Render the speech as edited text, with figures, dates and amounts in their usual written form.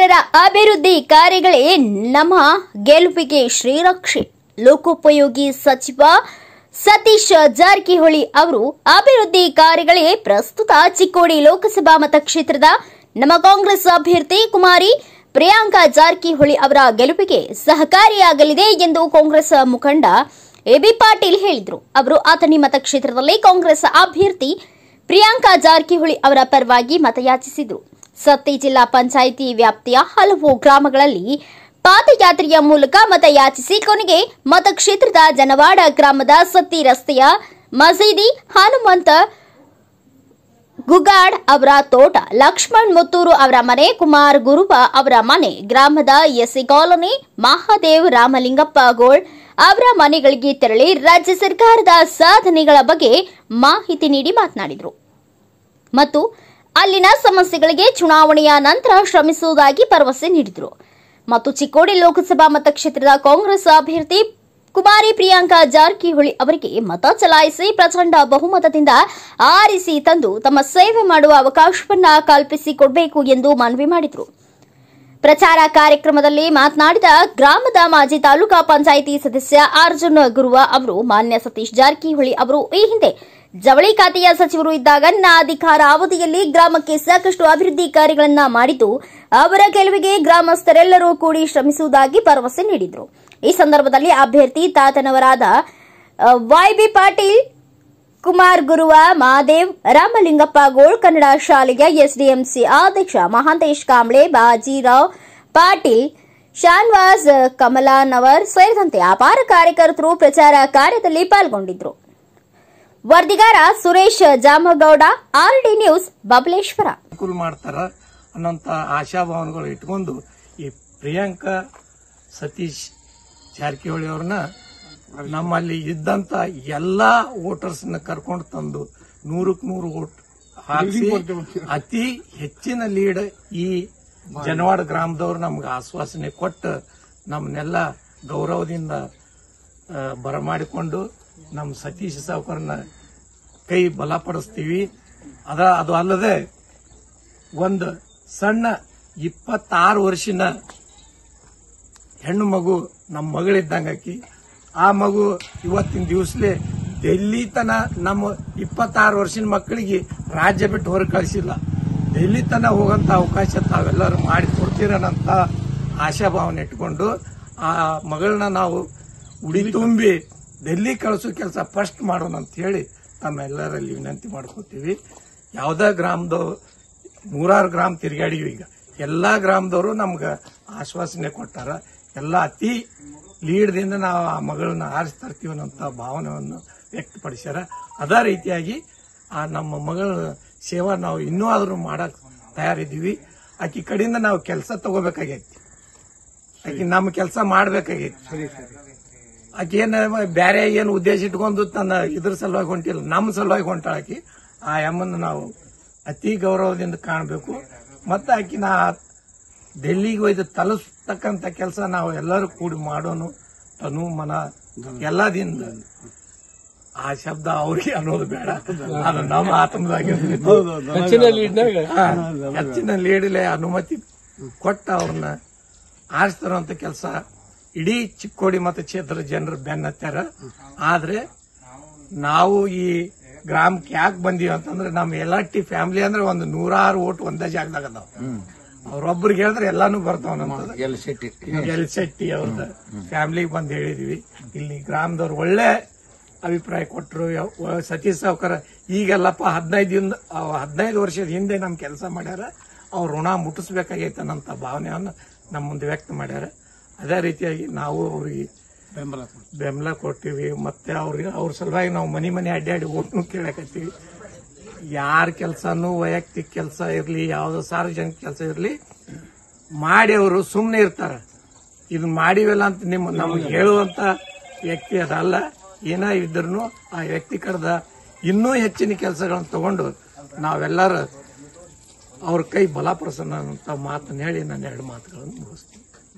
ನಮ್ಮೆಲ್ಲರ ಅಭಿವೃದ್ಧಿ ಕಾರ್ಯಗಳೇ ನಮ್ಮ ಗೆಲುವಿಗೆ ಶ್ರೀರಕ್ಷೆ. ಲೋಕೋಪಯೋಗಿ ಸಚಿವ ಸತೀಶ್ ಜಾರಕಿಹೊಳಿ ಅವರು ಅಭಿವೃದ್ಧಿ ಕಾರ್ಯಗಳೇ ಪ್ರಸ್ತುತ ಚಿಕ್ಕೋಡಿ ಲೋಕಸಭಾ ಮತಕ್ಷೇತ್ರದ ನಮ್ಮ ಕಾಂಗ್ರೆಸ್ ಅಭ್ಯರ್ಥಿ ಕುಮಾರಿ ಪ್ರಿಯಾಂಕಾ ಜಾರಕಿಹೊಳಿ ಅವರ ಗೆಲುವಿಗೆ ಸಹಕಾರಿಯಾಗಲಿದೆ ಎಂದು ಕಾಂಗ್ರೆಸ್ ಮುಖಂಡ ಎಬಿ ಪಾಟೀಲ್ ಹೇಳಿದರು. ಅವರು ಅಥಣಿ ಮತಕ್ಷೇತ್ರದಲ್ಲಿ ಕಾಂಗ್ರೆಸ್ ಅಭ್ಯರ್ಥಿ ಪ್ರಿಯಾಂಕಾ ಜಾರಕಿಹೊಳಿ ಅವರ ಪರವಾಗಿ ಮತಯಾಚಿಸಿದರು. ಸತ್ತಿ ಜಿಲ್ಲಾ ಪಂಚಾಯಿತಿ ವ್ಯಾಪ್ತಿಯ ಹಲವು ಗ್ರಾಮಗಳಲ್ಲಿ ಪಾದಯಾತ್ರೆಯ ಮೂಲಕ ಮತಯಾಚಿಸಿ ಕೊನೆಗೆ ಮತಕ್ಷೇತ್ರದ ಜನವಾಡ ಗ್ರಾಮದ ಸತ್ತಿ ರಸ್ತೆಯ ಮಸೀದಿ, ಹನುಮಂತ ಗುಗಾಡ್ ಅವರ ತೋಟ, ಲಕ್ಷ್ಮಣ್ ಮುತ್ತೂರು ಅವರ ಮನೆ, ಕುಮಾರ್ ಗುರುವ ಅವರ ಮನೆ, ಗ್ರಾಮದ ಎಸ್ಸಿ ಕಾಲೋನಿ, ಮಹಾದೇವ್ ರಾಮಲಿಂಗಪ್ಪ ಗೋಳ್ ಅವರ ಮನೆಗಳಿಗೆ ತೆರಳಿ ರಾಜ್ಯ ಸರ್ಕಾರದ ಸಾಧನೆಗಳ ಬಗ್ಗೆ ಮಾಹಿತಿ ನೀಡಿ ಮಾತನಾಡಿದರು ಮತ್ತು ಅಲ್ಲಿನ ಸಮಸ್ಯೆಗಳಿಗೆ ಚುನಾವಣೆಯ ನಂತರ ಶ್ರಮಿಸುವುದಾಗಿ ಭರವಸೆ ನೀಡಿದರು ಮತ್ತು ಚಿಕ್ಕೋಡಿ ಲೋಕಸಭಾ ಮತಕ್ಷೇತ್ರದ ಕಾಂಗ್ರೆಸ್ ಅಭ್ಯರ್ಥಿ ಕುಮಾರಿ ಪ್ರಿಯಾಂಕಾ ಜಾರಕಿಹೊಳಿ ಅವರಿಗೆ ಮತ ಚಲಾಯಿಸಿ ಪ್ರಚಂಡ ಬಹುಮತದಿಂದ ಆರಿಸಿ ತಂದು ತಮ್ಮ ಸೇವೆ ಮಾಡುವ ಅವಕಾಶವನ್ನ ಕಲ್ಪಿಸಿಕೊಡಬೇಕು ಎಂದು ಮನವಿ ಮಾಡಿದರು. ಪ್ರಚಾರ ಕಾರ್ಯಕ್ರಮದಲ್ಲಿ ಮಾತನಾಡಿದ ಗ್ರಾಮದ ಮಾಜಿ ತಾಲೂಕಾ ಪಂಚಾಯಿತಿ ಸದಸ್ಯ ಅರ್ಜುನ್ ಗುರುವ ಅವರು, ಮಾನ್ಯ ಸತೀಶ್ ಜಾರಕಿಹೊಳಿ ಅವರು ಈ ಹಿಂದೆ ಜವಳಿ ಖಾತೆಯ ಸಚಿವರು ಇದ್ದಾಗ ನನ್ನ ಅಧಿಕಾರ ಅವಧಿಯಲ್ಲಿ ಗ್ರಾಮಕ್ಕೆ ಸಾಕಷ್ಟು ಅಭಿವೃದ್ಧಿ ಕಾರ್ಯಗಳನ್ನು ಮಾಡಿದ್ದು, ಅವರ ಗೆಲುವಿಗೆ ಗ್ರಾಮಸ್ಥರೆಲ್ಲರೂ ಕೂಡಿ ಶ್ರಮಿಸುವುದಾಗಿ ಭರವಸೆ ನೀಡಿದರು. ಈ ಸಂದರ್ಭದಲ್ಲಿ ಅಭ್ಯರ್ಥಿ ತಾತನವರಾದ ವೈಬಿ ಪಾಟೀಲ್, ಕುಮಾರ್ ಗುರುವ, ಮಹಾದೇವ್ ರಾಮಲಿಂಗಪ್ಪ ಗೋಳ್, ಕನ್ನಡ ಶಾಲೆಯ ಎಸ್ಡಿಎಂಸಿ ಅಧ್ಯಕ್ಷ ಮಹಾಂತೇಶ್ ಕಾಂಬ್ಳೆ, ಬಾಜಿರಾವ್ ಪಾಟೀಲ್, ಶಾನ್ವಾಸ್ ಕಮಲಾನವರ್ ಸೇರಿದಂತೆ ಅಪಾರ ಕಾರ್ಯಕರ್ತರು ಪ್ರಚಾರ ಕಾರ್ಯದಲ್ಲಿ ಪಾಲ್ಗೊಂಡಿದ್ದರು. ವರದಿಗಾರ ಸುರೇಶ್ ಜಾಮಗೌಡ, ಆರ್ಡಿ ನ್ಯೂಸ್, ಬಬಲೇಶ್ವರ. ಅನುಕೂಲ ಮಾಡ್ತಾರ ಅನ್ನೋಂತ ಆಶಾಭಾವನೆಗಳು ಇಟ್ಕೊಂಡು ಈ ಪ್ರಿಯಾಂಕಾ ಸತೀಶ್ ಜಾರಕಿಹೊಳಿ ಅವ್ರನ್ನ ನಮ್ಮಲ್ಲಿ ಇದ್ದಂತ ಎಲ್ಲಾ ವೋಟರ್ಸ್ ಕರ್ಕೊಂಡು ತಂದು 100ಕ್ಕೆ 100 ವೋಟ್ ಹಾಕಿಸಿ ಅತಿ ಹೆಚ್ಚಿನ ಲೀಡ್ ಈ ಜನವಾಡ ಗ್ರಾಮದವ್ರು ನಮ್ಗೆ ಆಶ್ವಾಸನೆ ಕೊಟ್ಟು ನಮ್ಮನ್ನೆಲ್ಲ ಗೌರವದಿಂದ ಬರಮಾಡಿಕೊಂಡು ನಮ್ಮ ಸತೀಶ್ ಸಾವುಕಾರನ ಕೈ ಬಲಪಡಿಸ್ತೀವಿ. ಅದು ಅಲ್ಲದೆ ಒಂದು ಸಣ್ಣ 26 ವರ್ಷದ ಹೆಣ್ಣು ಮಗು ನಮ್ಮ ಮಗಳಿದ್ದಂಗಾಕಿ, ಆ ಮಗು ಇವತ್ತಿನ ದಿವಸಲೇ ಡೆಲ್ಲಿ ತನ ನಮ್ಮ 26 ವರ್ಷದ ಮಕ್ಕಳಿಗೆ ರಾಜ್ಯ ಬಿಟ್ಟು ಹೊರ ಕಳಿಸಿಲ್ಲ. ಡೆಲ್ಲಿ ತನ ಹೋಗಂತ ಅವಕಾಶ ತಾವೆಲ್ಲರೂ ಮಾಡಿ ಕೊಡ್ತೀರನ್ನಂತ ಆಶಾಭಾವನೆ ಇಟ್ಕೊಂಡು ಆ ಮಗಳನ್ನ ನಾವು ಉಡಿ ತುಂಬಿ ಡೆಲ್ಲಿ ಕಳಿಸೋ ಕೆಲಸ ಫಸ್ಟ್ ಮಾಡೋಣ ಅಂತ ಹೇಳಿ ತಮ್ಮೆಲ್ಲರಲ್ಲಿ ವಿನಂತಿ ಮಾಡ್ಕೋತೀವಿ. ಯಾವುದೇ ಗ್ರಾಮದವ್ರು 100 ಗ್ರಾಮ ತಿರುಗಾಡಿವಿ. ಈಗ ಎಲ್ಲಾ ಗ್ರಾಮದವರು ನಮ್ಗೆ ಆಶ್ವಾಸನೆ ಕೊಟ್ಟಾರ. ಎಲ್ಲ ಅತಿ ಲೀಡ್ದಿಂದ ನಾವು ಆ ಮಗಳನ್ನ ಆರಿಸ್ತಾರ್ತೀವಿ ಅನ್ನೋಂಥ ಭಾವನೆಯನ್ನು ವ್ಯಕ್ತಪಡಿಸ್ಯಾರ. ಅದೇ ರೀತಿಯಾಗಿ ಆ ನಮ್ಮ ಮಗಳ ಸೇವಾ ನಾವು ಇನ್ನೂ ಆದ್ರೂ ಮಾಡಕ್ ತಯಾರಿದ್ದೀವಿ. ಆಕಿ ಕಡೆಯಿಂದ ನಾವು ಕೆಲಸ ತಗೋಬೇಕಾಗೈತಿ, ಆಕಿ ನಮ್ಮ ಕೆಲಸ ಮಾಡ್ಬೇಕಾಗೈತಿ. ಆಕಿ ಬೇರೆ ಏನು ಉದ್ದೇಶ ಇಟ್ಕೊಂಡು ತನ್ನ ಇದ್ರ ಸಲುವಾಗಿ ಹೊಂಟಿಲ್ಲ, ನಮ್ಮ ಸಲುವಾಗಿ ಹೊಂಟಾಕಿ. ಆ ಅಮ್ಮನ್ನ ನಾವು ಅತಿ ಗೌರವದಿಂದ ಕಾಣಬೇಕು. ಮತ್ತೆ ಆಕಿನ ಡೆಲ್ಲಿಗೆ ಒಯ್ದು ತಲುಪಿಸ್ತಕ್ಕಂಥ ಕೆಲಸ ನಾವು ಎಲ್ಲರೂ ಕೂಡಿ ಮಾಡೋನು, ತನು ಮನ ಎಲ್ಲದಿಂದ. ಆ ಶಬ್ದ ಅವ್ರಿಗೆ ಅನ್ನೋದು ಬೇಡ, ಅದು ನಮ್ಮ ಆತ್ಮದಾಗಿರ್ಬೇಕು. ಹೆಚ್ಚಿನ ಲೀಡಲೆ ಅನುಮತಿ ಕೊಟ್ಟ ಅವ್ರನ್ನ ಆರಿಸ್ತಾರಂತ ಕೆಲಸ ಇಡೀ ಚಿಕ್ಕೋಡಿ ಮತಕ್ಷೇತ್ರದ ಜನರು ಬೆನ್ನತ್ತಾರ. ಆದ್ರೆ ನಾವು ಈ ಗ್ರಾಮಕ್ಕೆ ಯಾಕೆ ಬಂದೀವಿ ಅಂತಂದ್ರೆ ನಮ್ಮ ಎಲ್ಲಟ್ಟಿ ಫ್ಯಾಮಿಲಿ ಅಂದ್ರೆ ಒಂದು 106 ಓಟ್ ಒಂದೇ ಜಾಗದಾಗ ಅದಾವ. ಅವ್ರೊಬ್ರಿಗೆ ಹೇಳಿದ್ರೆ ಎಲ್ಲಾನು ಬರ್ತಾವ. ಎಲ್ ಶೆಟ್ಟಿ ಅವ್ರದ ಫ್ಯಾಮಿಲಿಗೆ ಬಂದ್ ಹೇಳಿದ್ವಿ. ಇಲ್ಲಿ ಗ್ರಾಮದವ್ರು ಒಳ್ಳೆ ಅಭಿಪ್ರಾಯ ಕೊಟ್ಟರು. ಸತೀಶ್ ಸಾವುಕಾರ ಈಗೆಲ್ಲಪ್ಪ 15 ವರ್ಷದ ಹಿಂದೆ ನಮ್ ಕೆಲಸ ಮಾಡ್ಯಾರ, ಅವ್ರ ಋಣ ಮುಟ್ಟಿಸ್ಬೇಕಾಗೈತೆ ಅನ್ನೋಂಥ ಭಾವನೆಯನ್ನು ನಮ್ಮ ಮುಂದೆ ವ್ಯಕ್ತ ಮಾಡ್ಯಾರ. ಅದೇ ರೀತಿಯಾಗಿ ನಾವು ಅವ್ರಿಗೆ ಬೆಂಬಲ ಕೊಟ್ಟಿವಿ. ಮತ್ತೆ ಅವ್ರ ಸಲುವಾಗಿ ನಾವು ಮನೆ ಅಡ್ಡಾಡಿ ಓಟ್ನು ಕೇಳಕತ್ತೀವಿ. ಯಾರ ಕೆಲಸನೂ ವೈಯಕ್ತಿಕ ಕೆಲಸ ಇರಲಿ, ಯಾವುದೋ ಸಾರ್ವಜನಿಕ ಕೆಲಸ ಇರಲಿ, ಮಾಡಿ ಅವರು ಸುಮ್ಮನೆ ಇರ್ತಾರ. ಇದು ಮಾಡಿವೆಲ್ಲ ಅಂತ ನಮ್ಗೆ ಹೇಳುವಂತ ವ್ಯಕ್ತಿ ಅದಲ್ಲ. ಏನ ಇದ್ರೂ ಆ ವ್ಯಕ್ತಿ ಕರೆದ ಇನ್ನೂ ಹೆಚ್ಚಿನ ಕೆಲಸಗಳನ್ನು ತಗೊಂಡು ನಾವೆಲ್ಲರೂ ಅವ್ರ ಕೈ ಬಲಪಡಿಸೋಣ ಅಂತ ಮಾತನ್ನ ಹೇಳಿ ನಾನು 2 ಮಾತುಗಳನ್ನು ಮುಗಿಸ್ತೀನಿ.